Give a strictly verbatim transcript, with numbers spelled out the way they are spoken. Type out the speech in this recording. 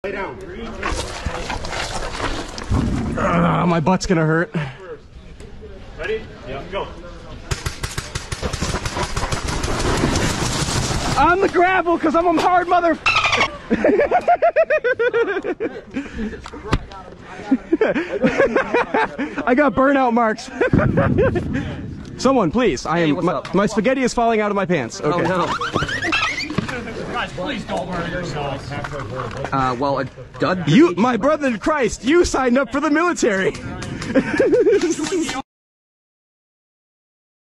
Lay down. Uh, my butt's gonna hurt. Ready? Yeah. Go. On the gravel, cause I'm a hard mother. I got burnout marks. Someone, please. I am. Hey, what's my, up? my spaghetti is falling out of my pants. Okay. Oh, no. Guys, please don't hurt yourselves. Uh, well, a dud. You, my brother in Christ, you signed up for the military.